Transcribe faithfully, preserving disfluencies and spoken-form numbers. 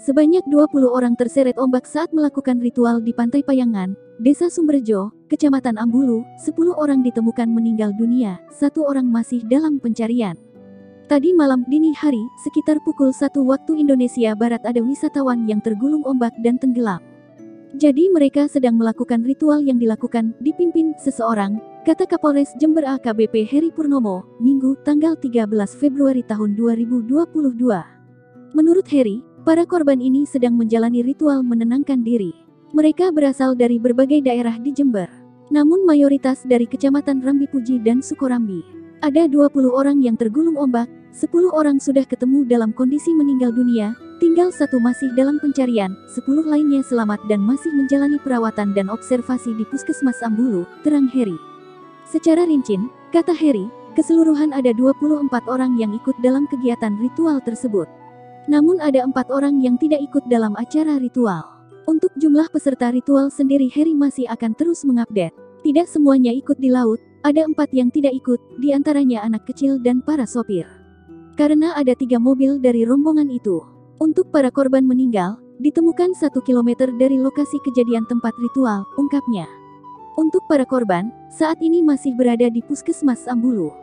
Sebanyak dua puluh orang terseret ombak saat melakukan ritual di Pantai Payangan, Desa Sumberjo, Kecamatan Ambulu. Sepuluh orang ditemukan meninggal dunia, satu orang masih dalam pencarian. Tadi malam dini hari, sekitar pukul satu waktu Indonesia Barat ada wisatawan yang tergulung ombak dan tenggelam. Jadi mereka sedang melakukan ritual yang dilakukan dipimpin seseorang, kata Kapolres Jember A K B P Heri Purnomo, Minggu tanggal tiga belas Februari tahun dua ribu dua puluh dua. Menurut Heri, para korban ini sedang menjalani ritual menenangkan diri. Mereka berasal dari berbagai daerah di Jember, namun mayoritas dari Kecamatan Rambipuji dan Sukorambi. Ada dua puluh orang yang tergulung ombak, sepuluh orang sudah ketemu dalam kondisi meninggal dunia, tinggal satu masih dalam pencarian, sepuluh lainnya selamat dan masih menjalani perawatan dan observasi di Puskesmas Ambulu, terang Heri. Secara rinci, kata Heri, keseluruhan ada dua puluh empat orang yang ikut dalam kegiatan ritual tersebut. Namun ada empat orang yang tidak ikut dalam acara ritual. Untuk jumlah peserta ritual sendiri Heri masih akan terus mengupdate. Tidak semuanya ikut di laut, ada empat yang tidak ikut, diantaranya anak kecil dan para sopir. Karena ada tiga mobil dari rombongan itu. Untuk para korban meninggal, ditemukan satu kilometer dari lokasi kejadian tempat ritual, ungkapnya. Untuk para korban, saat ini masih berada di Puskesmas Ambulu.